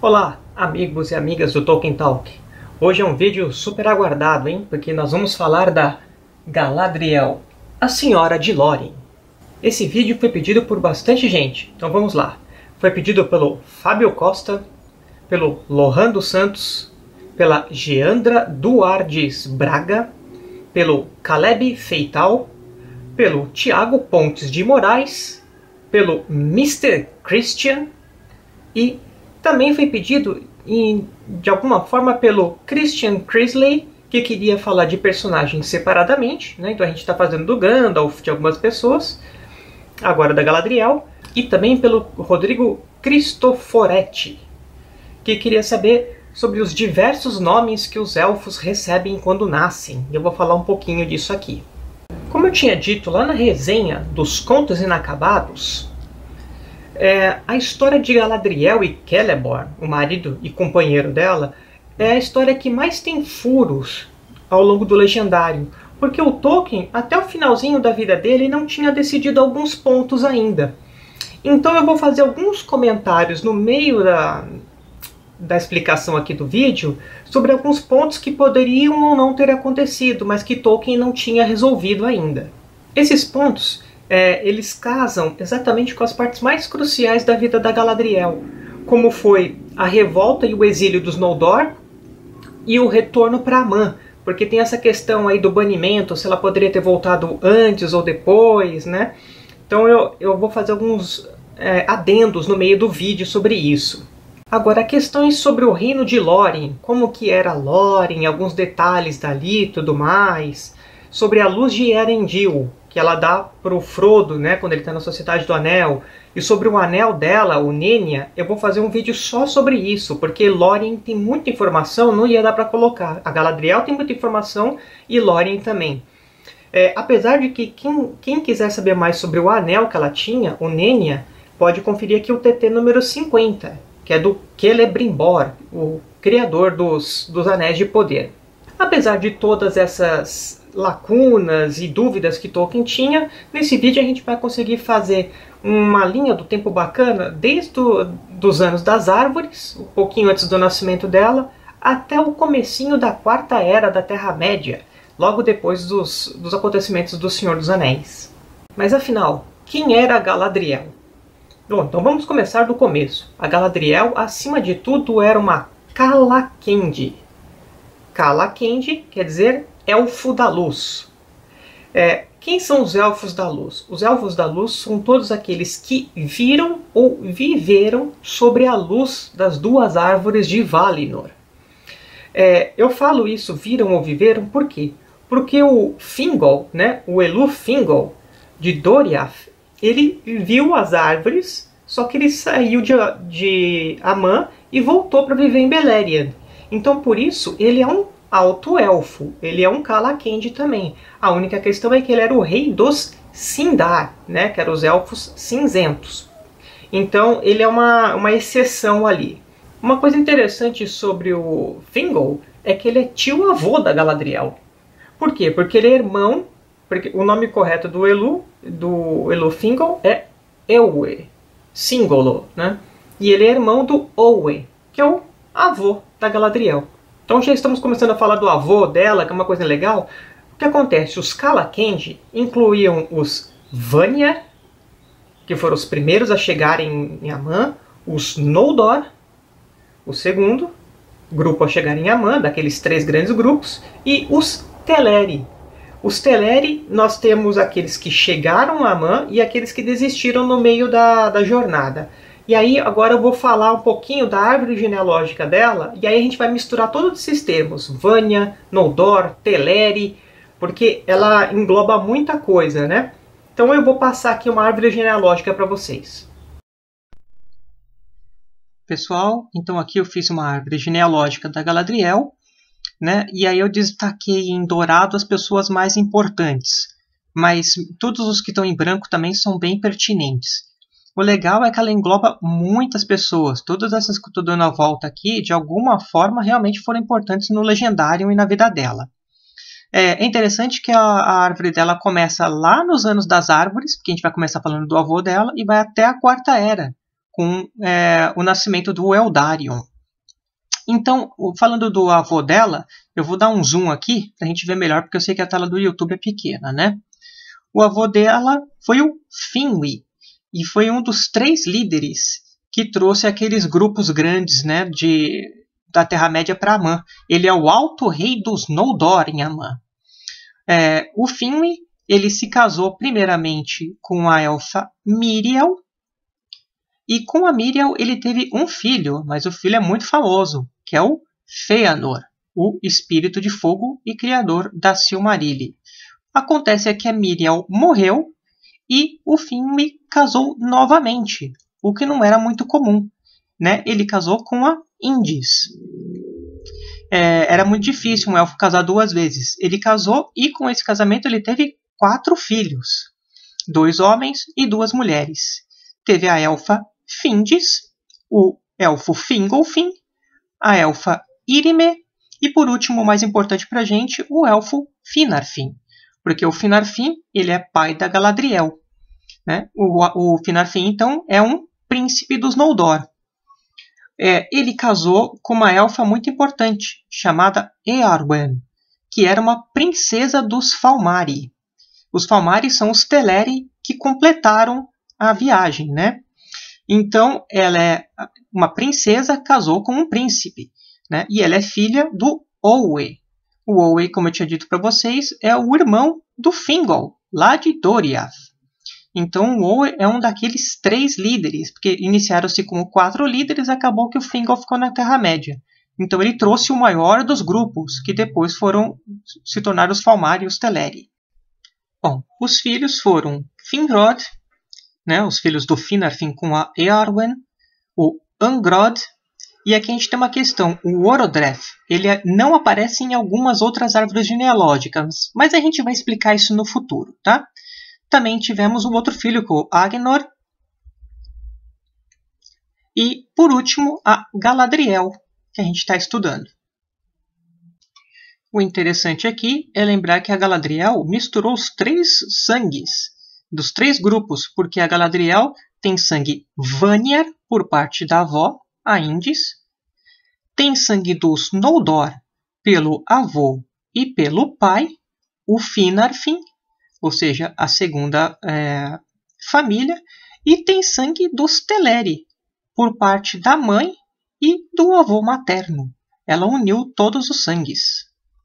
Olá, amigos e amigas do Tolkien Talk. Hoje é um vídeo super aguardado, hein? Porque nós vamos falar da Galadriel, a Senhora de Lórien. Esse vídeo foi pedido por bastante gente, então vamos lá. Foi pedido pelo Fábio Costa, pelo Lohan dos Santos, pela Geandra Duardes Braga, pelo Caleb Feital, pelo Tiago Pontes de Moraes, pelo Mr. Christian e também foi pedido de alguma forma pelo Christian Crisley, que queria falar de personagens separadamente, né? Então a gente está fazendo do Gandalf, de algumas pessoas, agora da Galadriel, e também pelo Rodrigo Cristoforetti, que queria saber sobre os diversos nomes que os elfos recebem quando nascem. Eu vou falar um pouquinho disso aqui. Como eu tinha dito lá na resenha dos Contos Inacabados, a história de Galadriel e Celeborn, o marido e companheiro dela, é a história que mais tem furos ao longo do Legendário, porque o Tolkien, até o finalzinho da vida dele, não tinha decidido alguns pontos ainda. Então eu vou fazer alguns comentários no meio da explicação aqui do vídeo sobre alguns pontos que poderiam ou não ter acontecido, mas que Tolkien não tinha resolvido ainda. Esses pontos eles casam exatamente com as partes mais cruciais da vida da Galadriel, como foi a revolta e o exílio dos Noldor e o retorno para Amã, porque tem essa questão aí do banimento, se ela poderia ter voltado antes ou depois, né? Então eu vou fazer alguns adendos no meio do vídeo sobre isso. Agora, questões sobre o reino de Lórien, como que era Lórien, alguns detalhes dali e tudo mais, sobre a luz de Elendil, que ela dá para o Frodo, né, quando ele está na Sociedade do Anel, e sobre o anel dela, o Nenya, eu vou fazer um vídeo só sobre isso, porque Lórien tem muita informação, não ia dar para colocar. A Galadriel tem muita informação e Lórien também. Apesar de que quem quiser saber mais sobre o anel que ela tinha, o Nenya, pode conferir aqui o TT número 50, que é do Celebrimbor, o criador dos Anéis de Poder. Apesar de todas essas lacunas e dúvidas que Tolkien tinha, nesse vídeo a gente vai conseguir fazer uma linha do tempo bacana desde dos anos das árvores, um pouquinho antes do nascimento dela, até o comecinho da Quarta Era da Terra-média, logo depois dos acontecimentos do Senhor dos Anéis. Mas afinal, quem era a Galadriel? Bom, então vamos começar do começo. A Galadriel, acima de tudo, era uma Calaquendi. Calaquendi quer dizer Elfo da Luz. Quem são os Elfos da Luz? Os Elfos da Luz são todos aqueles que viram ou viveram sobre a luz das duas árvores de Valinor. Eu falo isso, viram ou viveram, por quê? Porque o Thingol, né, o Elú-Thingol de Doriath, ele viu as árvores, só que ele saiu de Amã e voltou para viver em Beleriand. Então, por isso, ele é um alto-elfo, ele é um Calaquendi também. A única questão é que ele era o rei dos Sindar, né, que eram os elfos cinzentos. Então, ele é uma exceção ali. Uma coisa interessante sobre o Thingol é que ele é tio-avô da Galadriel. Por quê? Porque ele é irmão, porque o nome correto do Elú-Thingol é Eowê, Singolo, né? E ele é irmão do Owe, que é o avô da Galadriel. Então já estamos começando a falar do avô dela, que é uma coisa legal. O que acontece? Os Calaquendi incluíam os Vanyar, que foram os primeiros a chegarem em Amã, os Noldor, o segundo grupo a chegar em Amã, daqueles 3 grandes grupos, e os Teleri. Os Teleri, nós temos aqueles que chegaram a Amã e aqueles que desistiram no meio da jornada. E aí agora eu vou falar um pouquinho da árvore genealógica dela, e aí a gente vai misturar todos esses termos, Vanya, Noldor, Teleri, porque ela engloba muita coisa, né? Então eu vou passar aqui uma árvore genealógica para vocês. Pessoal, então aqui eu fiz uma árvore genealógica da Galadriel, né? E aí eu destaquei em dourado as pessoas mais importantes, mas todos os que estão em branco também são bem pertinentes. O legal é que ela engloba muitas pessoas. Todas essas que eu estou dando a volta aqui, de alguma forma, realmente foram importantes no Legendário e na vida dela. É interessante que a árvore dela começa lá nos anos das árvores, porque a gente vai começar falando do avô dela, e vai até a Quarta Era, com o nascimento do Eldarion. Então, falando do avô dela, eu vou dar um zoom aqui para a gente ver melhor, porque eu sei que a tela do YouTube é pequena, né? O avô dela foi o Finwë, e foi um dos 3 líderes que trouxe aqueles grupos grandes, né, da Terra-média para Aman. Ele é o Alto Rei dos Noldor em Aman. O Finwë, ele se casou primeiramente com a elfa Míriel, e com a Míriel ele teve um filho, mas o filho é muito famoso, que é o Fëanor, o espírito de fogo e criador da Silmarilli. Acontece que a Míriel morreu e o Finwë casou novamente, o que não era muito comum, né? Ele casou com a Indis. Era muito difícil um elfo casar 2 vezes. Ele casou e com esse casamento ele teve 4 filhos, 2 homens e 2 mulheres. Teve a elfa Findis, o elfo Fingolfin, a elfa Irime e, por último, o mais importante para a gente, o elfo Finarfin. Porque o Finarfin ele é pai da Galadriel, né? O Finarfin, então, é um príncipe dos Noldor. Ele casou com uma elfa muito importante, chamada Eärwen, que era uma princesa dos Falmari. Os Falmari são os Teleri que completaram a viagem, né? Então, ela é uma princesa, casou com um príncipe, né? E ela é filha do Olwë. O Olwë, como eu tinha dito para vocês, é o irmão do Fingol, lá de Doriath. Então, o Olwë é um daqueles 3 líderes, porque iniciaram-se como 4 líderes, acabou que o Fingol ficou na Terra-média. Então, ele trouxe o maior dos grupos, que depois se tornaram os Falmari e os Teleri. Bom, os filhos foram Finrod, né, os filhos do Finarfin com a Eärwen, o Angrod, e aqui a gente tem uma questão, o Orodreth, ele não aparece em algumas outras árvores genealógicas, mas a gente vai explicar isso no futuro, tá? Também tivemos um outro filho, o Agnor, e, por último, a Galadriel, que a gente está estudando. O interessante aqui é lembrar que a Galadriel misturou os 3 sangues dos 3 grupos, porque a Galadriel tem sangue Vanyar, por parte da avó, a Indis, tem sangue dos Noldor, pelo avô e pelo pai, o Finarfin, ou seja, a segunda família, e tem sangue dos Teleri, por parte da mãe e do avô materno. Ela uniu todos os sangues.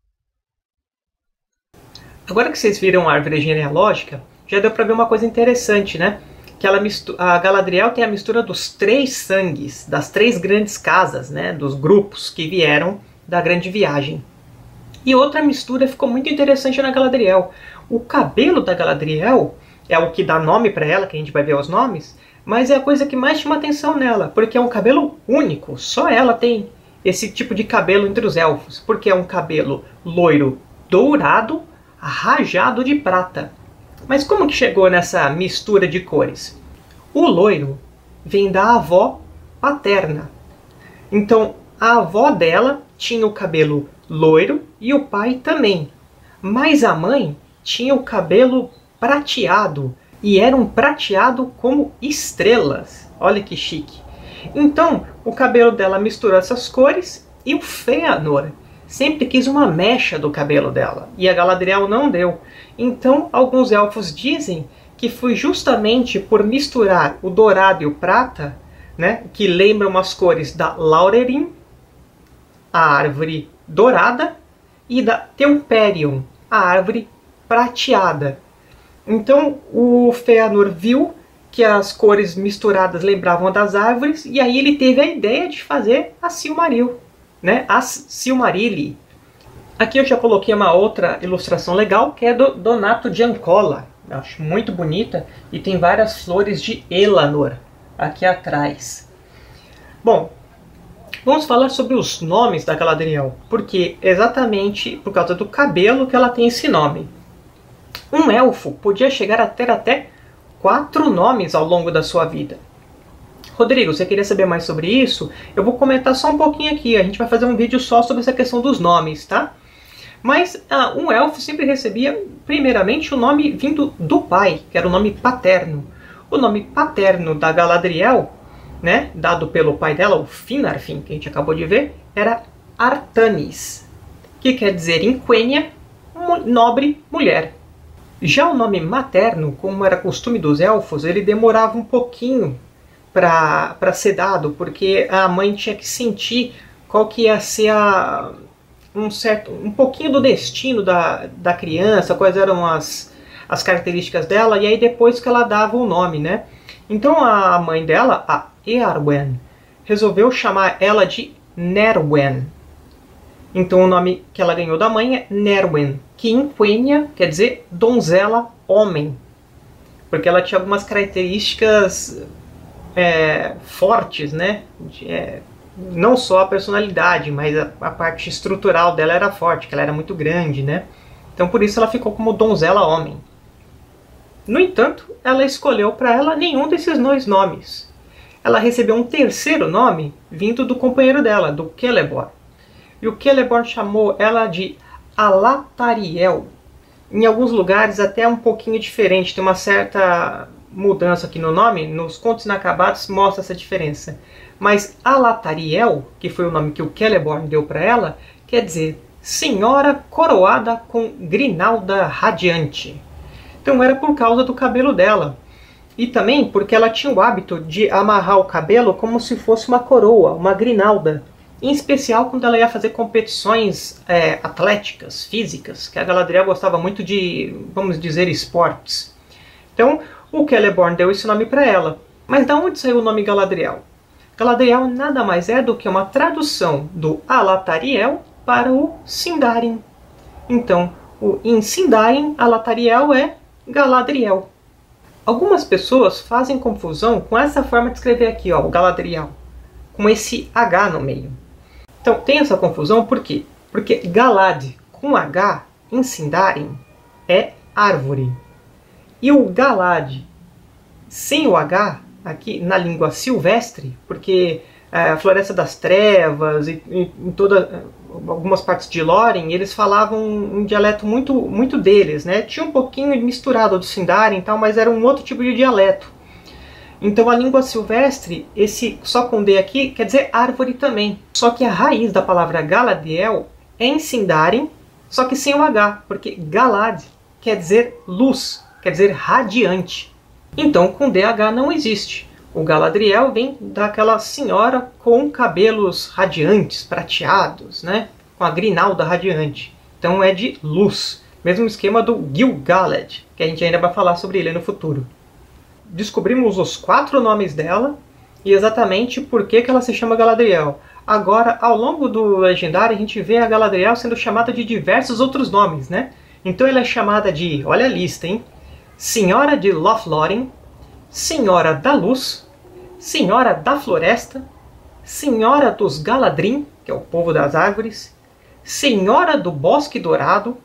Agora que vocês viram a árvore genealógica, já deu para ver uma coisa interessante, né? Que a Galadriel tem a mistura dos 3 sangues, das 3 grandes casas, né? Dos grupos que vieram da grande viagem. E outra mistura ficou muito interessante na Galadriel. O cabelo da Galadriel é o que dá nome para ela, que a gente vai ver os nomes, mas é a coisa que mais chama atenção nela, porque é um cabelo único, só ela tem esse tipo de cabelo entre os elfos, porque é um cabelo loiro dourado, rajado de prata. Mas como que chegou nessa mistura de cores? O loiro vem da avó paterna. Então, a avó dela tinha o cabelo loiro e o pai também. Mas a mãe tinha o cabelo prateado. E era um prateado como estrelas. Olha que chique. Então, o cabelo dela misturou essas cores e o Fëanor sempre quis uma mecha do cabelo dela, e a Galadriel não deu. Então, alguns elfos dizem que foi justamente por misturar o dourado e o prata, né, que lembram as cores da Laurerin, a árvore dourada, e da Telperion, a árvore prateada. Então, o Fëanor viu que as cores misturadas lembravam das árvores, e aí ele teve a ideia de fazer a Silmaril, né? As Silmarilli. Aqui eu já coloquei uma outra ilustração legal, que é do Donato Giancola. Eu acho muito bonita e tem várias flores de Elanor aqui atrás. Bom, vamos falar sobre os nomes da Galadriel, porque exatamente por causa do cabelo que ela tem esse nome. Um elfo podia chegar a ter até 4 nomes ao longo da sua vida. Rodrigo, você queria saber mais sobre isso? Eu vou comentar só um pouquinho aqui. A gente vai fazer um vídeo só sobre essa questão dos nomes, tá? Mas um elfo sempre recebia, primeiramente, o nome vindo do pai, que era o nome paterno. O nome paterno da Galadriel, né, dado pelo pai dela, o Finarfin, que a gente acabou de ver, era Artanis, que quer dizer em Quenya, nobre mulher. Já o nome materno, como era costume dos elfos, ele demorava um pouquinho para ser dado, porque a mãe tinha que sentir qual que ia ser um pouquinho do destino da criança, quais eram as características dela, e aí depois que ela dava o nome, né? Então a mãe dela, a Earwen, resolveu chamar ela de Nerwen. Então o nome que ela ganhou da mãe é Nerwen, que em Quenya quer dizer donzela homem, porque ela tinha algumas características fortes, né? Não só a personalidade, mas a parte estrutural dela era forte, que ela era muito grande, né? Então por isso ela ficou como donzela homem. No entanto, ela escolheu para ela nenhum desses dois nomes. Ela recebeu um terceiro nome vindo do companheiro dela, do Celeborn. E o Celeborn chamou ela de Alatariel. Em alguns lugares até um pouquinho diferente, tem uma certa mudança aqui no nome, nos Contos Inacabados mostra essa diferença. Mas Alatariel, que foi o nome que o Celeborn deu para ela, quer dizer Senhora coroada com grinalda radiante. Então era por causa do cabelo dela. E também porque ela tinha o hábito de amarrar o cabelo como se fosse uma coroa, uma grinalda. Em especial quando ela ia fazer competições atléticas, físicas, que a Galadriel gostava muito de, vamos dizer, esportes. Então o Celeborn deu esse nome para ela. Mas da onde saiu o nome Galadriel? Galadriel nada mais é do que uma tradução do Alatariel para o Sindarin. Então, em Sindarin, Alatariel é Galadriel. Algumas pessoas fazem confusão com essa forma de escrever aqui, ó, o Galadriel, com esse H no meio. Então tem essa confusão por quê? Porque Galad com H em Sindarin é árvore. E o Galad sem o H aqui na língua silvestre, porque a Floresta das Trevas e em algumas partes de Lórien, eles falavam um dialeto muito deles, né? Tinha um pouquinho misturado do Sindarin e tal, mas era um outro tipo de dialeto. Então a língua silvestre, esse só com D aqui, quer dizer árvore também. Só que a raiz da palavra Galadriel é em Sindarin, só que sem o H, porque Galad quer dizer luz, quer dizer radiante. Então com DH não existe. O Galadriel vem daquela senhora com cabelos radiantes, prateados, né? Com a grinalda radiante. Então é de luz. Mesmo esquema do Gil-galad, que a gente ainda vai falar sobre ele no futuro. Descobrimos os 4 nomes dela e exatamente por que ela se chama Galadriel. Agora, ao longo do Legendário, a gente vê a Galadriel sendo chamada de diversos outros nomes, né? Então ela é chamada de, olha a lista, hein? Senhora de Lothlórien, Senhora da Luz, Senhora da Floresta, Senhora dos Galadrim, que é o povo das árvores, Senhora do Bosque Dourado.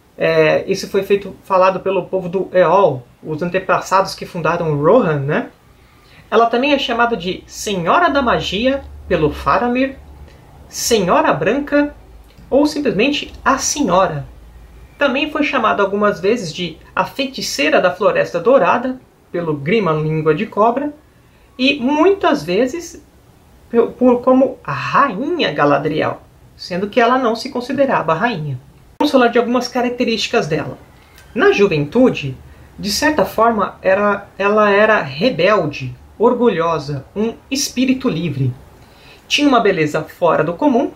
Isso foi falado pelo povo do Eol, os antepassados que fundaram Rohan, né? Ela também é chamada de Senhora da Magia pelo Faramir, Senhora Branca ou simplesmente a Senhora. Também foi chamada algumas vezes de a Feiticeira da Floresta Dourada pelo Grimman Língua de Cobra e muitas vezes como a Rainha Galadriel, sendo que ela não se considerava rainha. Vamos falar de algumas características dela. Na juventude, de certa forma, ela era rebelde, orgulhosa, um espírito livre. Tinha uma beleza fora do comum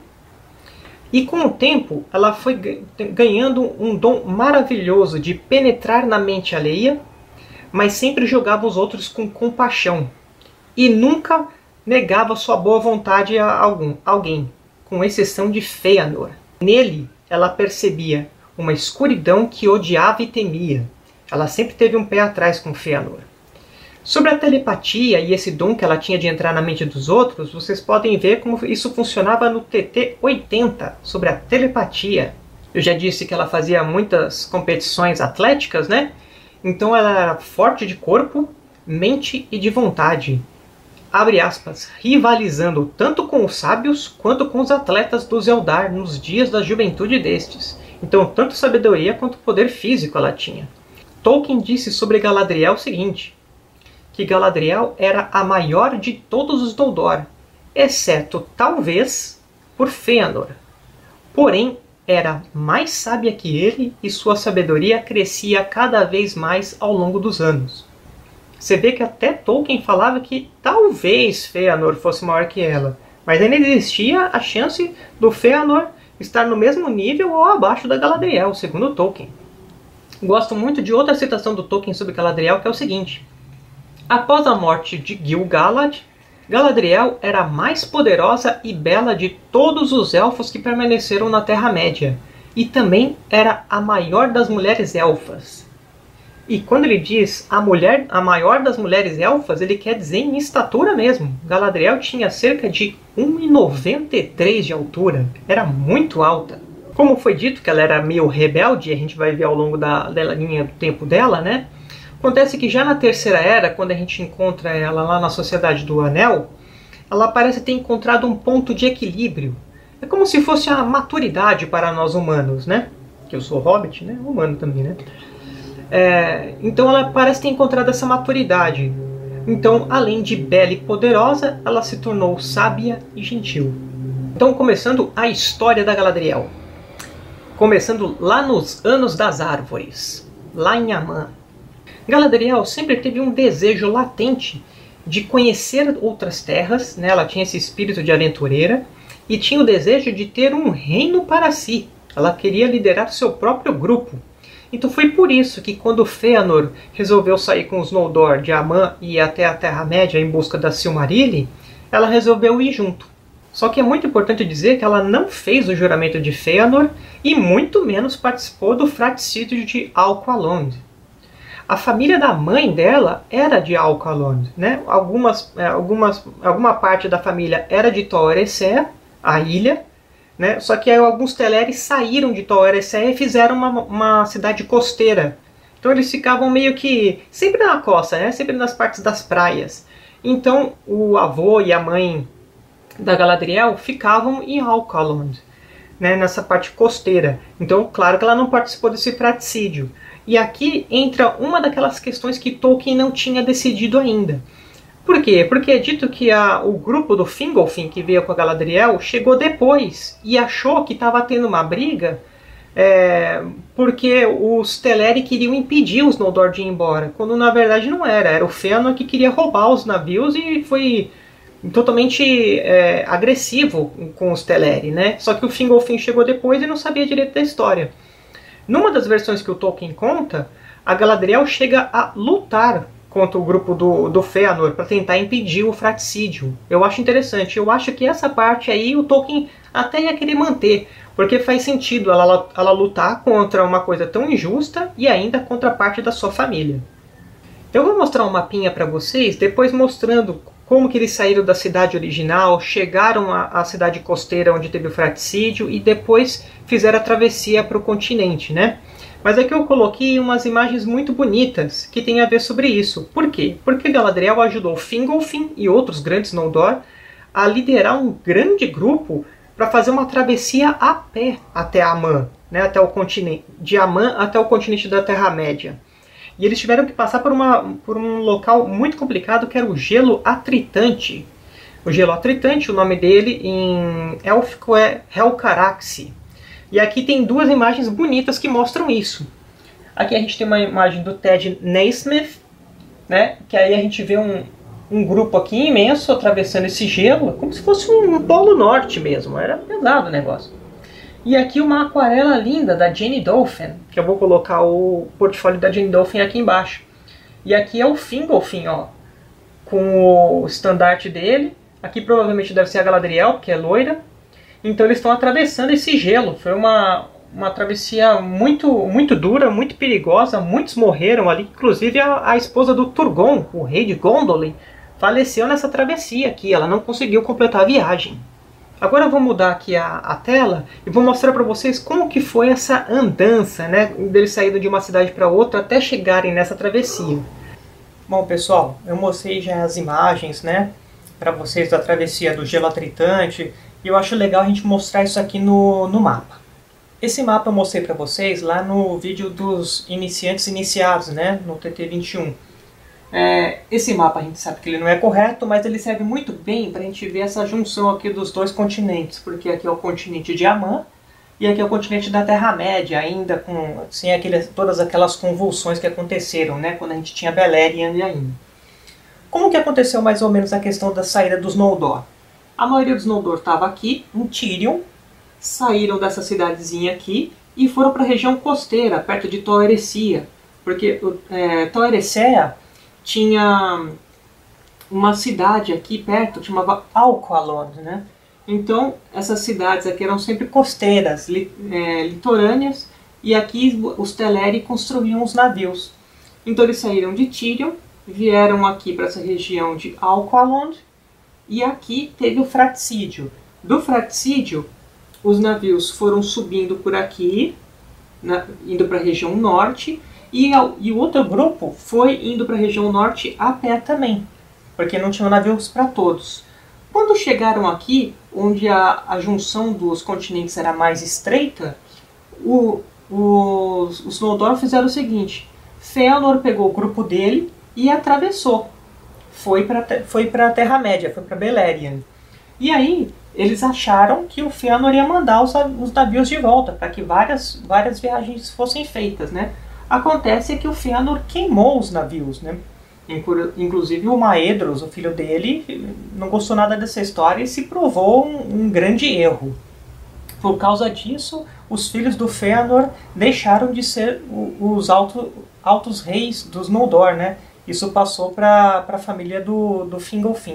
e com o tempo ela foi ganhando um dom maravilhoso de penetrar na mente alheia, mas sempre julgava os outros com compaixão e nunca negava sua boa vontade a alguém, com exceção de Fëanor. Nele, ela percebia uma escuridão que odiava e temia. Ela sempre teve um pé atrás com Fëanor. Sobre a telepatia e esse dom que ela tinha de entrar na mente dos outros, vocês podem ver como isso funcionava no TT-80, sobre a telepatia. Eu já disse que ela fazia muitas competições atléticas, né? Então ela era forte de corpo, mente e de vontade. Abre aspas, rivalizando tanto com os sábios quanto com os atletas dos Eldar nos dias da juventude destes. Então tanto sabedoria quanto poder físico ela tinha. Tolkien disse sobre Galadriel o seguinte, que Galadriel era a maior de todos os Noldor, exceto, talvez, por Fëanor. Porém, era mais sábia que ele e sua sabedoria crescia cada vez mais ao longo dos anos. Você vê que até Tolkien falava que talvez Fëanor fosse maior que ela, mas ainda existia a chance do Fëanor estar no mesmo nível ou abaixo da Galadriel, segundo Tolkien. Gosto muito de outra citação do Tolkien sobre Galadriel, que é o seguinte: após a morte de Gil-galad, Galadriel era a mais poderosa e bela de todos os elfos que permaneceram na Terra-média, e também era a maior das mulheres elfas. E quando ele diz a maior das mulheres elfas, ele quer dizer em estatura mesmo. Galadriel tinha cerca de 1,93 de altura, era muito alta. Como foi dito que ela era meio rebelde, a gente vai ver ao longo da linha do tempo dela, né? Acontece que já na Terceira Era, quando a gente encontra ela lá na Sociedade do Anel, ela parece ter encontrado um ponto de equilíbrio. É como se fosse a maturidade para nós humanos, né? Que eu sou hobbit, né? Humano também, né? Então ela parece ter encontrado essa maturidade. Então, além de bela e poderosa, ela se tornou sábia e gentil. Então, começando a história da Galadriel. Começando lá nos Anos das Árvores, lá em Aman. Galadriel sempre teve um desejo latente de conhecer outras terras, né? Ela tinha esse espírito de aventureira e tinha o desejo de ter um reino para si. Ela queria liderar seu próprio grupo. Então foi por isso que quando Fëanor resolveu sair com os Noldor de Aman e ir até a Terra-média em busca da Silmarils, ela resolveu ir junto. Só que é muito importante dizer que ela não fez o juramento de Fëanor e muito menos participou do fratricídio de Alqualond. A família da mãe dela era de Alqualond, né? Alguma parte da família era de Tol Eressëa, a ilha, né? Só que aí alguns Teleri saíram de Tol Eressëa e fizeram uma cidade costeira. Então eles ficavam meio que sempre na costa, né? Sempre nas partes das praias. Então o avô e a mãe da Galadriel ficavam em Alqualond, né? Nessa parte costeira. Então, claro que ela não participou desse fratricídio. E aqui entra uma daquelas questões que Tolkien não tinha decidido ainda. Por quê? Porque é dito que o grupo do Fingolfin, que veio com a Galadriel, chegou depois e achou que estava tendo uma briga porque os Teleri queriam impedir os Noldor de ir embora, quando na verdade não era. Era o Fëanor que queria roubar os navios e foi totalmente agressivo com os Teleri, né? Só que o Fingolfin chegou depois e não sabia direito da história. Numa das versões que o Tolkien conta, a Galadriel chega a lutar contra o grupo do Fëanor para tentar impedir o fratricídio. Eu acho interessante. Eu acho que essa parte aí o Tolkien até ia querer manter, porque faz sentido ela lutar contra uma coisa tão injusta e ainda contra parte da sua família. Eu vou mostrar um mapinha para vocês, depois mostrando como que eles saíram da cidade original, chegaram à cidade costeira onde teve o fratricídio e depois fizeram a travessia para o continente, né? Mas aqui eu coloquei umas imagens muito bonitas que tem a ver sobre isso. Por quê? Porque Galadriel ajudou Fingolfin e outros grandes Noldor a liderar um grande grupo para fazer uma travessia a pé até Aman, né? Até o continente, de Aman até o continente da Terra-média. E eles tiveram que passar por um local muito complicado, que era o Gelo Atritante. O Gelo Atritante, o nome dele em élfico é Helcaraxi. E aqui tem duas imagens bonitas que mostram isso. Aqui a gente tem uma imagem do Ted Naismith, né? Que aí a gente vê um grupo aqui imenso atravessando esse gelo, como se fosse um polo norte mesmo. Era pesado o negócio. E aqui uma aquarela linda da Jane Dolphin, que eu vou colocar o portfólio da Jane Dolphin aqui embaixo. E aqui é o Fingolfin, ó, com o estandarte dele. Aqui provavelmente deve ser a Galadriel, porque é loira. Então eles estão atravessando esse gelo. Foi uma travessia muito dura, muito perigosa. Muitos morreram ali, inclusive a esposa do Turgon, o rei de Gondolin, faleceu nessa travessia aqui. Ela não conseguiu completar a viagem. Agora eu vou mudar aqui a tela e vou mostrar para vocês como que foi essa andança, né, deles saindo de uma cidade para outra até chegarem nessa travessia. Bom, pessoal, eu mostrei já as imagens, né, para vocês da travessia do Gelo Atritante, e eu acho legal a gente mostrar isso aqui no mapa. Esse mapa eu mostrei para vocês lá no vídeo dos iniciantes iniciados, né, no TT21. Esse mapa a gente sabe que ele não é correto, mas ele serve muito bem para a gente ver essa junção aqui dos dois continentes, porque aqui é o continente de Amã e aqui é o continente da Terra-média, ainda com sem todas aquelas convulsões que aconteceram, né, quando a gente tinha Beleriand ainda. Como que aconteceu mais ou menos a questão da saída dos Noldor? A maioria dos Noldor estava aqui, em Tirion, saíram dessa cidadezinha aqui e foram para a região costeira, perto de Tol Eressëa, porque Tol Eressëa tinha uma cidade aqui perto, chamava Alqualond, né? Então, essas cidades aqui eram sempre costeiras, litorâneas, e aqui os Teleri construíam os navios. Então eles saíram de Tirion, vieram aqui para essa região de Alqualond, e aqui teve o fratricídio. Do fratricídio, os navios foram subindo por aqui, indo para a região norte, e o outro grupo foi indo para a região norte a pé também, porque não tinham navios para todos. Quando chegaram aqui, onde a junção dos continentes era mais estreita, os Noldor fizeram o seguinte: Fëanor pegou o grupo dele e atravessou. Foi para a Terra-média, foi para Beleriand. E aí eles acharam que o Fëanor ia mandar os navios de volta, para que várias viagens fossem feitas, né? Acontece que o Fëanor queimou os navios, né? Inclusive o Maedhros, o filho dele, não gostou nada dessa história e se provou um grande erro. Por causa disso, os filhos do Fëanor deixaram de ser os altos reis dos Noldor, né? Isso passou para a família do Fingolfin.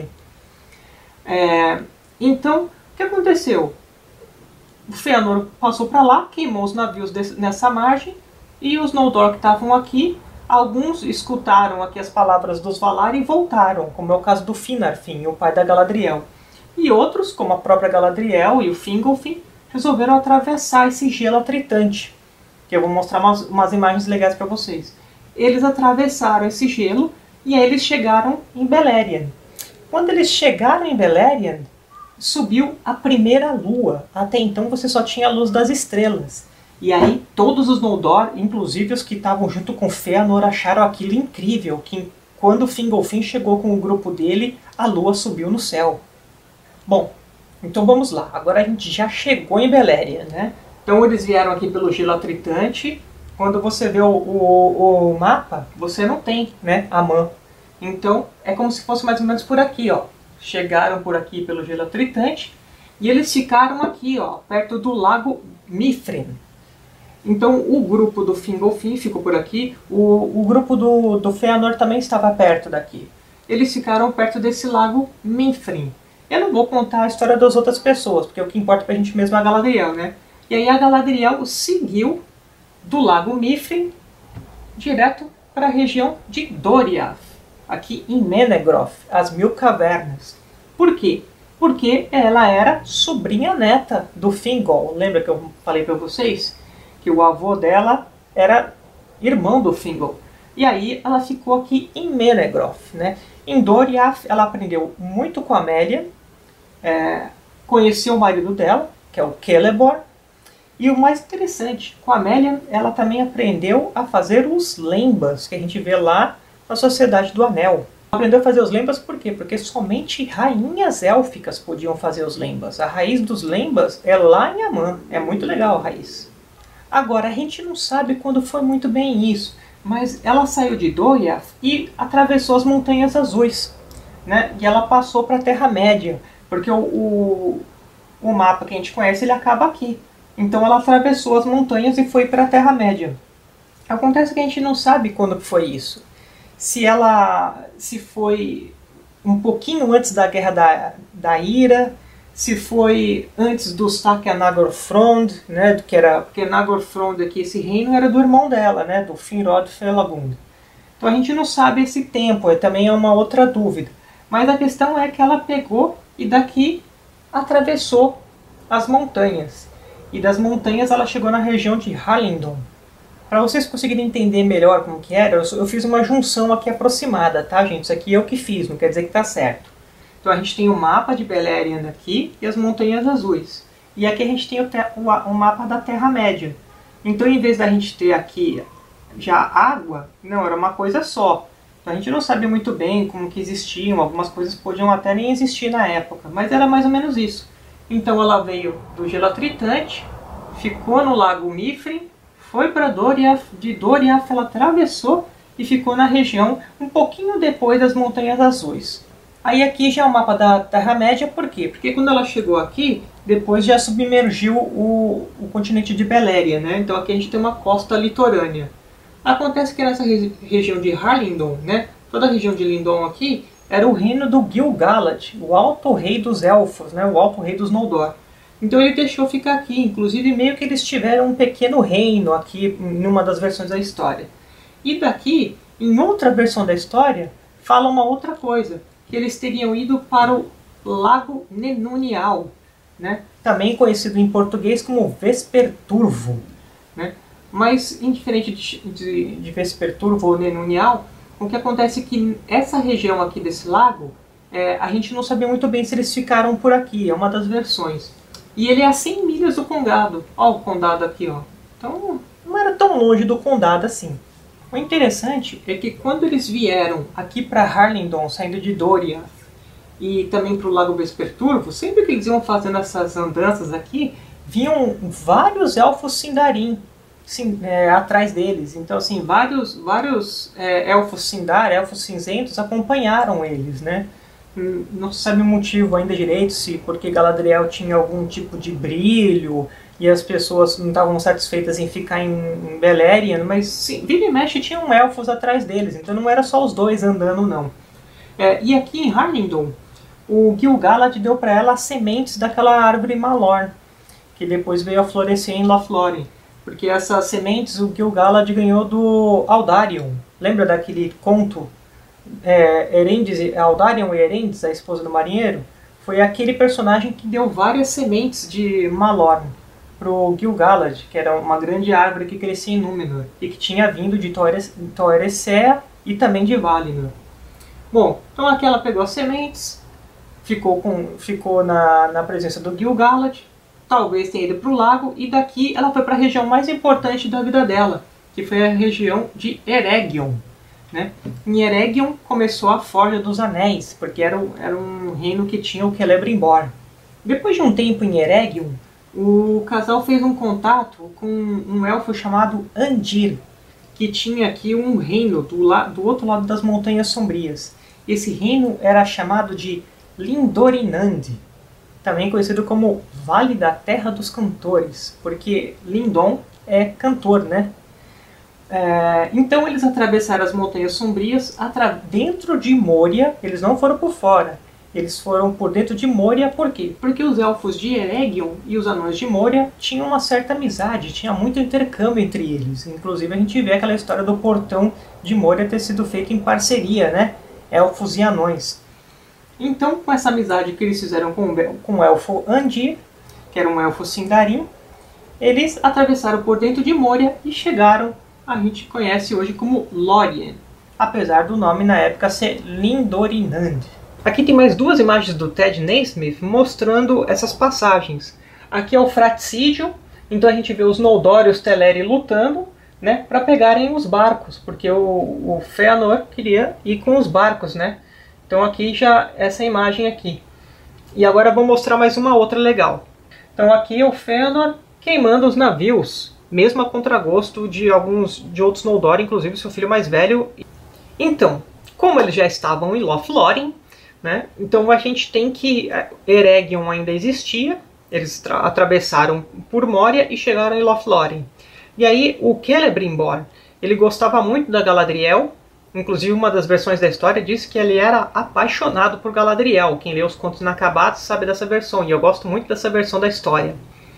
Então, o que aconteceu? O Fëanor passou para lá, queimou os navios nessa margem, e os Noldor que estavam aqui, alguns escutaram aqui as palavras dos Valar e voltaram, como é o caso do Finarfin, o pai da Galadriel. E outros, como a própria Galadriel e o Fingolfin, resolveram atravessar esse gelo atritante, que eu vou mostrar umas imagens legais para vocês. Eles atravessaram esse gelo e aí eles chegaram em Beleriand. Quando eles chegaram em Beleriand, subiu a primeira lua. Até então você só tinha a luz das estrelas. E aí todos os Noldor, inclusive os que estavam junto com Fëanor, acharam aquilo incrível, que quando Fingolfin chegou com o grupo dele, a lua subiu no céu. Bom, então vamos lá. Agora a gente já chegou em Beleriand, né? Então eles vieram aqui pelo gelo atritante. Quando você vê o mapa, você não tem, né, Amã. Então é como se fosse mais ou menos por aqui, ó. Chegaram por aqui pelo gelo atritante e eles ficaram aqui, ó, perto do lago Mithrin. Então o grupo do Fingolfin ficou por aqui, o grupo do Fëanor também estava perto daqui. Eles ficaram perto desse lago Mithrin. Eu não vou contar a história das outras pessoas, porque o que importa pra gente mesmo é a Galadriel, né? E aí a Galadriel seguiu do lago Mithrin direto para a região de Doriath, aqui em Menegroth, as Mil Cavernas. Por quê? Porque ela era sobrinha neta do Fingol. Lembra que eu falei para vocês que o avô dela era irmão do Fingol? E aí ela ficou aqui em Menegroth, né? Em Doriath ela aprendeu muito com a Amélia, conheceu o marido dela, que é o Celeborn. E o mais interessante, com a Amélia, ela também aprendeu a fazer os lembas, que a gente vê lá na Sociedade do Anel. Aprendeu a fazer os lembas por quê? Porque somente rainhas élficas podiam fazer os lembas. A raiz dos lembas é lá em Amã. É muito legal a raiz. Agora, a gente não sabe quando foi muito bem isso, mas ela saiu de Doriath e atravessou as Montanhas Azuis, né? E ela passou para a Terra-média, porque o mapa que a gente conhece, ele acaba aqui. Então ela atravessou as montanhas e foi para a Terra-média. Acontece que a gente não sabe quando foi isso. Se foi um pouquinho antes da Guerra da Ira, se foi antes do saque a Nagorfrond, né, porque Nagorfrond aqui, esse reino era do irmão dela, né, do Finrod Felagund. Então a gente não sabe esse tempo, também é uma outra dúvida. Mas a questão é que ela pegou e daqui atravessou as montanhas. E das montanhas ela chegou na região de Halindon. Para vocês conseguirem entender melhor como que era, eu fiz uma junção aqui aproximada, tá, gente? Isso aqui é o que fiz, não quer dizer que está certo. Então a gente tem o mapa de Beleriand aqui e as Montanhas Azuis. E aqui a gente tem o mapa da Terra-média. Então em vez da gente ter aqui já água, não, era uma coisa só. Então a gente não sabe muito bem como que existiam, algumas coisas podiam até nem existir na época, mas era mais ou menos isso. Então ela veio do gelo atritante, ficou no lago Mithrin, foi para Doriath, de Doriath ela atravessou e ficou na região um pouquinho depois das Montanhas Azuis. Aí aqui já é o mapa da Terra-média, por quê? Porque quando ela chegou aqui, depois já submergiu o continente de Beléria, né? Então aqui a gente tem uma costa litorânea. Acontece que nessa região de Harlindon, né? Toda a região de Lindon aqui, era o reino do Gil-galad, o alto rei dos elfos, né? O alto rei dos Noldor. Então ele deixou ficar aqui, inclusive meio que eles tiveram um pequeno reino aqui em uma das versões da história. E daqui, em outra versão da história, fala uma outra coisa, que eles teriam ido para o Lago Nenunial, né? Também conhecido em português como Vesperturvo, né? Mas, indiferente de Vesperturvo ou Nenunial, o que acontece é que essa região aqui desse lago, a gente não sabia muito bem se eles ficaram por aqui, é uma das versões. E ele é a 100 milhas do Condado. Ó o Condado aqui, ó. Então, não era tão longe do Condado assim. O interessante é que quando eles vieram aqui para Harlindon, saindo de Doriath, e também para o Lago Vesperturvo, sempre que eles iam fazendo essas andanças aqui, vinham vários elfos Sindarin atrás deles. Então, assim, vários elfos Sindar, elfos cinzentos, acompanharam eles, né? Não se sabe o motivo ainda direito, se porque Galadriel tinha algum tipo de brilho e as pessoas não estavam satisfeitas em ficar em Beleriand, mas sim, vira e mexe tinham elfos atrás deles, então não era só os dois andando, não. E aqui em Harlindon, o Gil-galad deu para ela as sementes daquela árvore Malor, que depois veio a florescer em Lothlórien, porque essas sementes o Gil-galad ganhou do Aldarion. Lembra daquele conto? Aldarion e Erendis, a esposa do marinheiro, foi aquele personagem que deu várias sementes de Malor pro Gil-galad, que era uma grande árvore que crescia em Númenor e que tinha vindo de Tol Eressëa e também de Valinor. Bom, então aqui ela pegou as sementes, ficou na presença do Gil-galad, talvez tenha ido para o lago, e daqui ela foi para a região mais importante da vida dela, que foi a região de Eregion. Né? Em Eregion começou a Forja dos Anéis, porque era um reino que tinha o Celebrimbor. Depois de um tempo em Eregion, o casal fez um contato com um elfo chamado Andir, que tinha aqui um reino do outro lado das Montanhas Sombrias. Esse reino era chamado de Lindorinand, também conhecido como Vale da Terra dos Cantores, porque Lindon é cantor, né? Então eles atravessaram as Montanhas Sombrias dentro de Moria. Eles não foram por fora, eles foram por dentro de Moria. Por quê? Porque os elfos de Eregion e os anões de Moria tinham uma certa amizade, tinha muito intercâmbio entre eles. Inclusive a gente vê aquela história do portão de Moria ter sido feito em parceria, né? Elfos e anões. Então, com essa amizade que eles fizeram com o elfo Andir, que era um elfo Sindarin, eles atravessaram por dentro de Moria e chegaram, a gente conhece hoje como Lórien, apesar do nome na época ser Lindorinand. Aqui tem mais duas imagens do Ted Naismith mostrando essas passagens. Aqui é o fratricídio, então a gente vê os Noldor e os Teleri lutando, né, para pegarem os barcos, porque o Fëanor queria ir com os barcos, né? Então aqui já essa imagem aqui. E agora eu vou mostrar mais uma outra legal. Então aqui é o Fëanor queimando os navios, mesmo a contragosto de outros Noldor, inclusive seu filho mais velho. Então, como eles já estavam em Lothlórien, né, então a gente tem que Eregion ainda existia, eles atravessaram por Moria e chegaram em Lothlórien. E aí o Celebrimbor, ele gostava muito da Galadriel. Inclusive, uma das versões da história diz que ele era apaixonado por Galadriel. Quem lê os Contos Inacabados sabe dessa versão, e eu gosto muito dessa versão da história.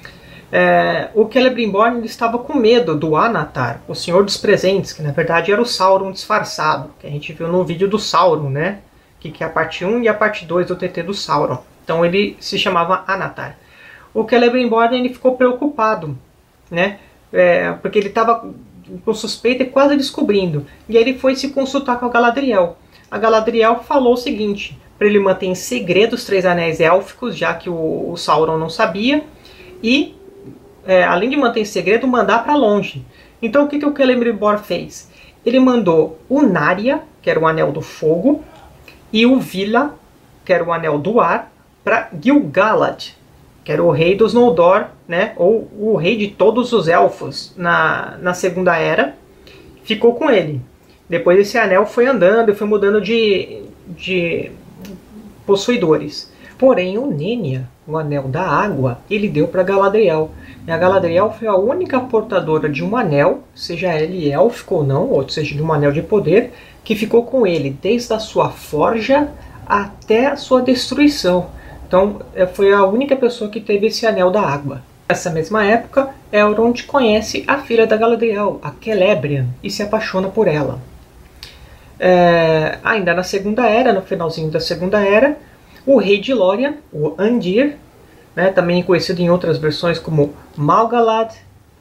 O Celebrimbor estava com medo do Anatar, o Senhor dos Presentes, que na verdade era o Sauron disfarçado, que a gente viu no vídeo do Sauron, né? Que é a parte 1 e a parte 2 do TT do Sauron. Então ele se chamava Anatar. O Celebrimbor ele ficou preocupado, né? Porque ele estava com suspeita e quase descobrindo. E aí ele foi se consultar com a Galadriel. A Galadriel falou o seguinte, para ele manter em segredo os 3 anéis élficos, já que o Sauron não sabia, e, além de manter em segredo, mandar para longe. Então o que o Celebrimbor fez? ele mandou o Narya, que era o Anel do Fogo, e o Vila, que era o Anel do Ar, para Gil-galad, que era o rei dos Noldor, né, ou o rei de todos os elfos na Segunda Era, ficou com ele. Depois esse anel foi andando e foi mudando de possuidores. Porém, o Nenya, o Anel da Água, ele deu para Galadriel. E a Galadriel foi a única portadora de um anel, seja ele élfico ou não, ou seja, de um anel de poder, que ficou com ele desde a sua forja até a sua destruição. Então, foi a única pessoa que teve esse Anel da Água. Nessa mesma época, Elrond conhece a filha da Galadriel, a Celebrian, e se apaixona por ela. Ainda na Segunda Era, no finalzinho da Segunda Era, o rei de Lórien, o Andir, né, também conhecido em outras versões como Mal-galad,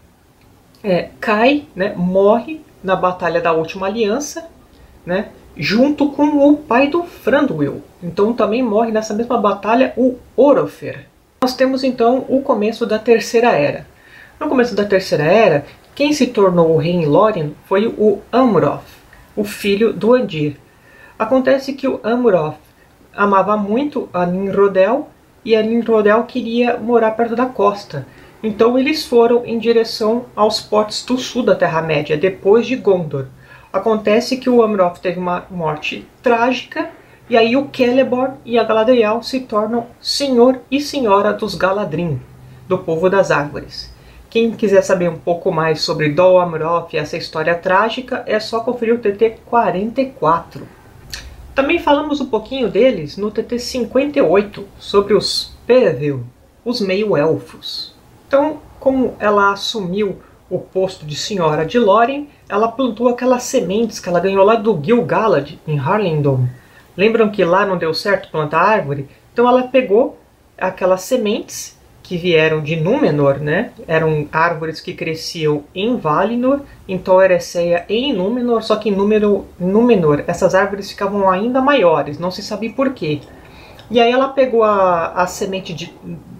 cai, né, morre na Batalha da Última Aliança, né, junto com o pai do Thranduil. Então também morre nessa mesma batalha o Orofer. Nós temos então o começo da Terceira Era. No começo da Terceira Era, quem se tornou o rei em Lórien foi o Amroth, o filho do Andir. Acontece que o Amroth amava muito a Ninrodel e a Ninrodel queria morar perto da costa. Então eles foram em direção aos portos do sul da Terra-média, depois de Gondor. Acontece que o Amroth teve uma morte trágica, e aí o Celeborn e a Galadriel se tornam senhor e senhora dos Galadrim, do povo das árvores. Quem quiser saber um pouco mais sobre Dol Amroth e essa história trágica, é só conferir o TT 44. Também falamos um pouquinho deles no TT 58, sobre os Perévil, os meio-elfos. Então, como ela assumiu o posto de senhora de Lórien, ela plantou aquelas sementes que ela ganhou lá do Gil-galad, em Harlindon. Lembram que lá não deu certo plantar árvore? Então ela pegou aquelas sementes que vieram de Númenor, né? Eram árvores que cresciam em Valinor, em Tol Eressëa e em Númenor, só que em Númenor essas árvores ficavam ainda maiores, não se sabe por quê. E aí ela pegou a semente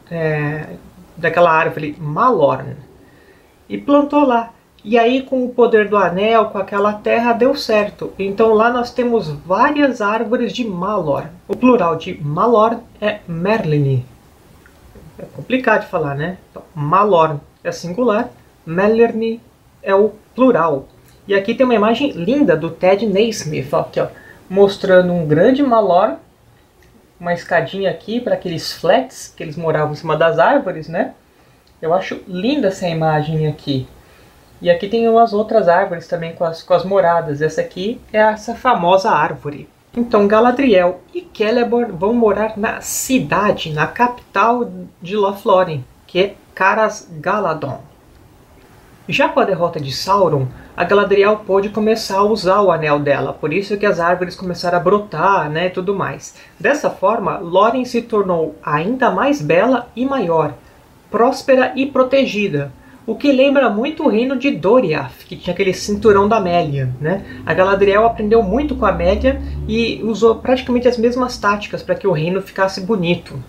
daquela árvore Malorn e plantou lá. E aí, com o poder do anel, com aquela terra, deu certo. Então lá nós temos várias árvores de Malor. O plural de Malor é Merlini. É complicado de falar, né? Então, Malor é singular, Melirni é o plural. E aqui tem uma imagem linda do Ted Naismith, ó, aqui, ó, mostrando um grande Malor, uma escadinha aqui para aqueles flats que eles moravam em cima das árvores, né? Eu acho linda essa imagem aqui. E aqui tem umas outras árvores também com as moradas. Essa aqui é essa famosa árvore. Então Galadriel e Celeborn vão morar na cidade, na capital de Lothlórien, que é Caras-Galadon. Já com a derrota de Sauron, a Galadriel pôde começar a usar o anel dela, por isso que as árvores começaram a brotar, né, e tudo mais. Dessa forma, Lórien se tornou ainda mais bela e maior, próspera e protegida, o que lembra muito o reino de Doriath, que tinha aquele cinturão da Mélia, né? A Galadriel aprendeu muito com a Mélia e usou praticamente as mesmas táticas para que o reino ficasse bonito.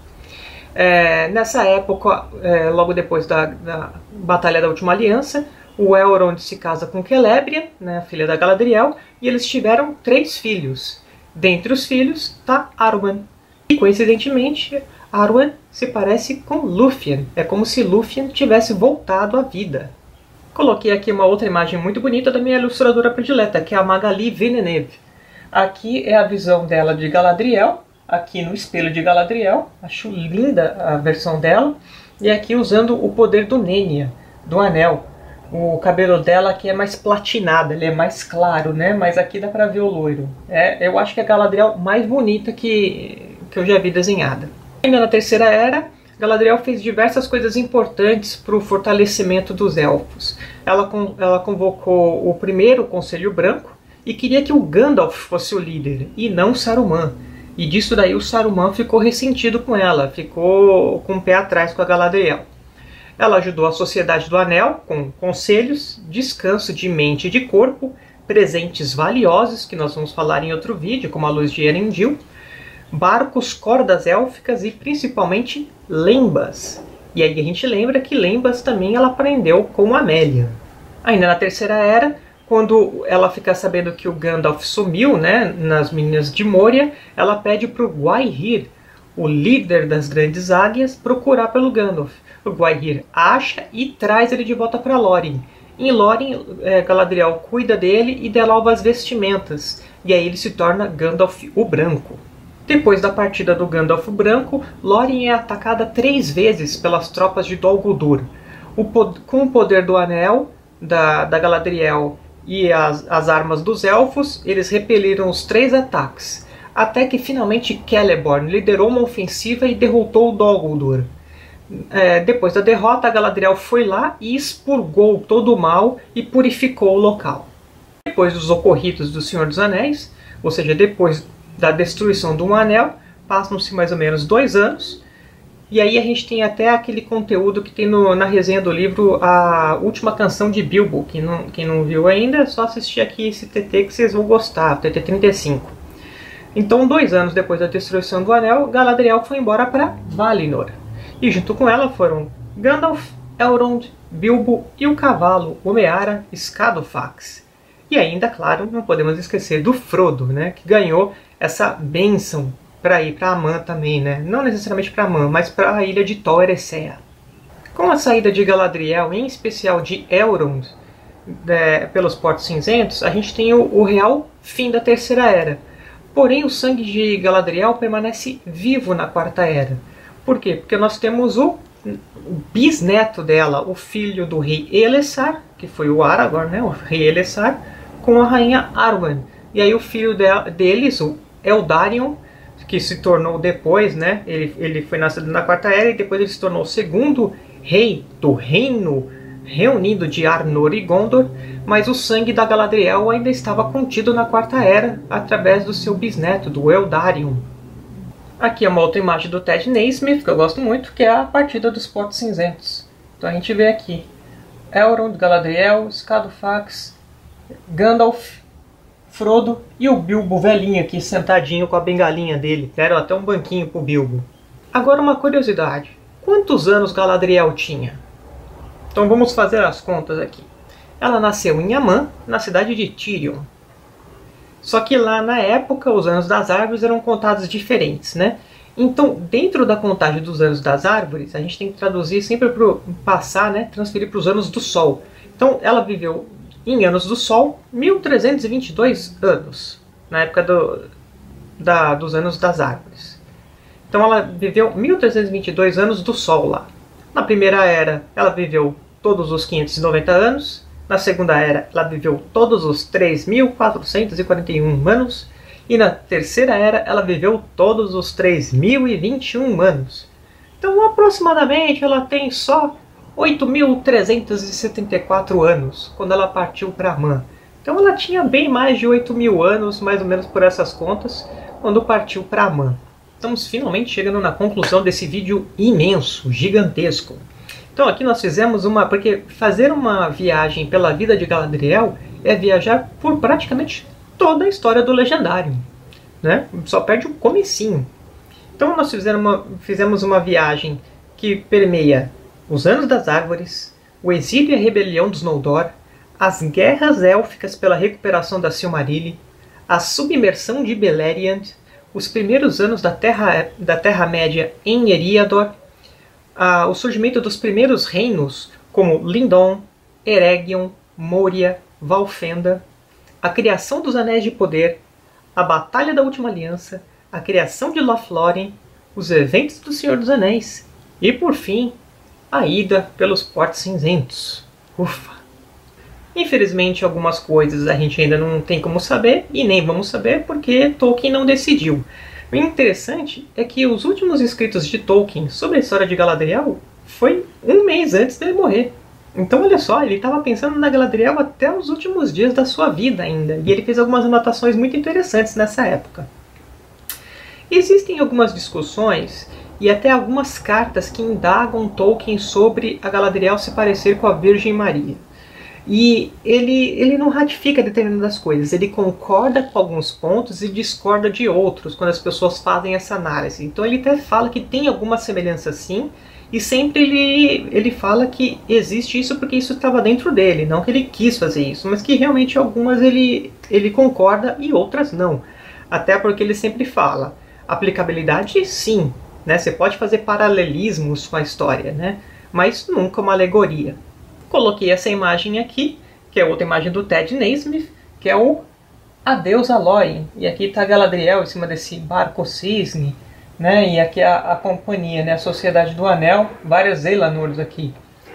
Nessa época, logo depois da Batalha da Última Aliança, o Elrond se casa com Celebrian, né, a filha da Galadriel, e eles tiveram 3 filhos. Dentre os filhos está Arwen. E coincidentemente, Arwen se parece com Lúthien. É como se Lúthien tivesse voltado à vida. Coloquei aqui uma outra imagem muito bonita da minha ilustradora predileta, que é a Magali Villeneuve. Aqui é a visão dela de Galadriel, aqui no espelho de Galadriel. Acho linda a versão dela. E aqui usando o poder do Nenya, do anel. O cabelo dela aqui é mais platinado, ele é mais claro, né? Mas aqui dá pra ver o loiro. Eu acho que é a Galadriel mais bonita que eu já vi desenhada. Ainda na Terceira Era, Galadriel fez diversas coisas importantes para o fortalecimento dos elfos. Ela convocou o primeiro Conselho Branco e queria que o Gandalf fosse o líder, e não Saruman. E disso daí o Saruman ficou ressentido com ela, ficou com o pé atrás com a Galadriel. Ela ajudou a Sociedade do Anel com conselhos, descanso de mente e de corpo, presentes valiosos, que nós vamos falar em outro vídeo, como a luz de Elendil, barcos, cordas élficas e principalmente lembas. E aí a gente lembra que lembas também ela aprendeu com Amélia. Ainda na Terceira Era, quando ela fica sabendo que o Gandalf sumiu, né, nas Minas de Moria, ela pede para o Gwaihir, o líder das Grandes Águias, procurar pelo Gandalf. O Gwaihir acha e traz ele de volta para Lórien. Em Lórien, Galadriel cuida dele e dá novas vestimentas, e aí ele se torna Gandalf o Branco. Depois da partida do Gandalf o Branco, Lórien é atacada 3 vezes pelas tropas de Dol Guldur. Com o poder do Anel, da Galadriel e as armas dos Elfos, eles repeliram os 3 ataques, até que finalmente Celeborn liderou uma ofensiva e derrotou o Dol Guldur. Depois da derrota, a Galadriel foi lá e expurgou todo o mal e purificou o local. Depois dos ocorridos do Senhor dos Anéis, ou seja, depois da destruição do Anel, passam-se mais ou menos 2 anos, e aí a gente tem até aquele conteúdo que tem na resenha do livro A Última Canção de Bilbo. Quem não viu ainda, é só assistir aqui esse TT que vocês vão gostar, o TT 35. Então, 2 anos depois da destruição do Anel, Galadriel foi embora para Valinor. E junto com ela foram Gandalf, Elrond, Bilbo e o cavalo, o Meara Scadofax. E ainda, claro, não podemos esquecer do Frodo, né, que ganhou essa bênção para ir para Amã também, né? Não necessariamente para Amã, mas para a ilha de Tol Eressëa. Com a saída de Galadriel, em especial de Elrond, pelos Portos Cinzentos, a gente tem o real fim da Terceira Era. Porém, o sangue de Galadriel permanece vivo na Quarta Era. Por quê? Porque nós temos o bisneto dela, o filho do rei Elessar, que foi o Aragorn, né? O rei Elessar, com a rainha Arwen. E aí o filho deles, o Eldarion, que se tornou depois, né? Ele foi nascido na Quarta Era e depois ele se tornou o segundo rei do reino reunido de Arnor e Gondor, mas o sangue da Galadriel ainda estava contido na Quarta Era através do seu bisneto, do Eldarion. Aqui é uma outra imagem do Ted Naismith, que eu gosto muito, que é a partida dos Portos Cinzentos. Então a gente vê aqui Elrond, Galadriel, Scadofax, Gandalf, Frodo e o Bilbo velhinho aqui sentadinho com a bengalinha dele. Deram até um banquinho pro Bilbo. Agora uma curiosidade. Quantos anos Galadriel tinha? Então vamos fazer as contas aqui. Ela nasceu em Amã, na cidade de Tirion. Só que lá na época os anos das árvores eram contados diferentes, né? Então, dentro da contagem dos anos das árvores, a gente tem que traduzir sempre para passar, né? Transferir para os anos do Sol. Então, ela viveu em anos do Sol 1322 anos, na época dos anos das árvores. Então, ela viveu 1322 anos do Sol lá. Na Primeira Era, ela viveu todos os 590 anos. Na Segunda Era, ela viveu todos os 3.441 anos. E na Terceira Era, ela viveu todos os 3.021 anos. Então, aproximadamente, ela tem só 8.374 anos, quando ela partiu para Amã. Então, ela tinha bem mais de 8.000 anos, mais ou menos por essas contas, quando partiu para Amã. Estamos finalmente chegando na conclusão desse vídeo imenso, gigantesco. Então aqui nós fizemos porque fazer uma viagem pela vida de Galadriel é viajar por praticamente toda a história do Legendário, né? Só perde o comecinho. Então nós fizemos uma viagem que permeia os Anos das Árvores, o exílio e a rebelião dos Noldor, as guerras élficas pela recuperação da Silmarillion, a submersão de Beleriand, os primeiros anos da Terra-média em Eriador, o surgimento dos primeiros reinos, como Lindon, Eregion, Moria, Valfenda, a criação dos Anéis de Poder, a Batalha da Última Aliança, a criação de Lothlórien, os eventos do Senhor dos Anéis e, por fim, a ida pelos Portos Cinzentos. Ufa! Infelizmente, algumas coisas a gente ainda não tem como saber e nem vamos saber porque Tolkien não decidiu. O interessante é que os últimos escritos de Tolkien sobre a história de Galadriel foi 1 mês antes dele morrer. Então olha só, ele estava pensando na Galadriel até os últimos dias da sua vida ainda. E ele fez algumas anotações muito interessantes nessa época. Existem algumas discussões e até algumas cartas que indagam Tolkien sobre a Galadriel se parecer com a Virgem Maria. E ele não ratifica determinadas coisas, ele concorda com alguns pontos e discorda de outros quando as pessoas fazem essa análise. Então ele até fala que tem alguma semelhança sim, E sempre ele fala que existe isso porque isso estava dentro dele, não que ele quis fazer isso, mas que realmente algumas ele concorda e outras não. Até porque ele sempre fala, aplicabilidade sim, né? Você pode fazer paralelismos com a história, né? Mas nunca uma alegoria. Coloquei essa imagem aqui, que é outra imagem do Ted Naismith, que é o Adeus a Lórien. E aqui está Galadriel em cima desse barco cisne, né? E aqui a companhia, né? A Sociedade do Anel, várias Elanors aqui.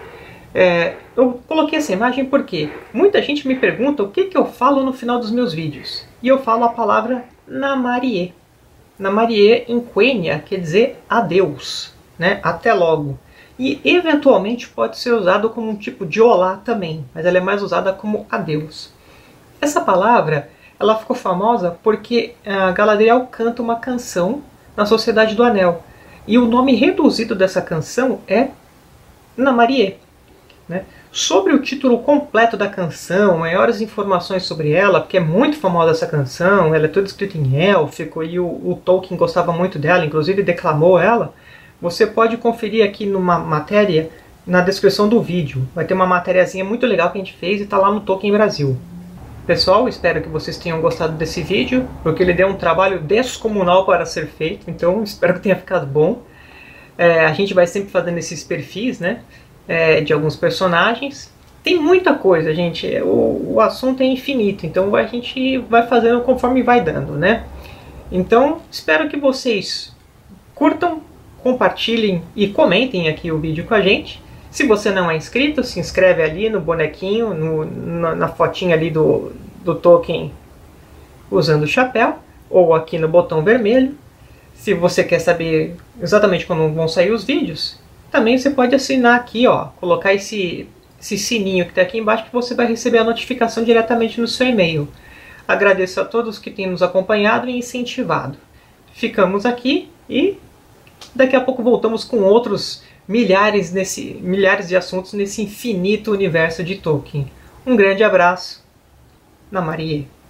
Eu coloquei essa imagem porque muita gente me pergunta o que eu falo no final dos meus vídeos. E eu falo a palavra Namarie. Namarie em Quenya quer dizer adeus, né? Até logo. E eventualmente pode ser usado como um tipo de olá também, mas ela é mais usada como adeus. Essa palavra ela ficou famosa porque Galadriel canta uma canção na Sociedade do Anel. E o nome reduzido dessa canção é Namarie, né? Sobre o título completo da canção, maiores informações sobre ela, porque é muito famosa essa canção, ela é toda escrita em élfico e o Tolkien gostava muito dela, inclusive declamou ela, você pode conferir aqui numa matéria na descrição do vídeo. Vai ter uma matériazinha muito legal que a gente fez e está lá no Tolkien Brasil. Pessoal, espero que vocês tenham gostado desse vídeo, porque ele deu um trabalho descomunal para ser feito, então espero que tenha ficado bom. A gente vai sempre fazendo esses perfis, né, de alguns personagens. Tem muita coisa, gente, o assunto é infinito, então a gente vai fazendo conforme vai dando, né. Então, espero que vocês curtam, compartilhem e comentem aqui o vídeo com a gente. Se você não é inscrito, se inscreve ali no bonequinho, na fotinha ali do Tolkien usando o chapéu, ou aqui no botão vermelho. Se você quer saber exatamente quando vão sair os vídeos, também você pode assinar aqui, ó, colocar esse sininho que está aqui embaixo que você vai receber a notificação diretamente no seu e-mail. Agradeço a todos que têm nos acompanhado e incentivado. Ficamos aqui e daqui a pouco voltamos com outros milhares de assuntos nesse infinito universo de Tolkien. Um grande abraço. Namarie.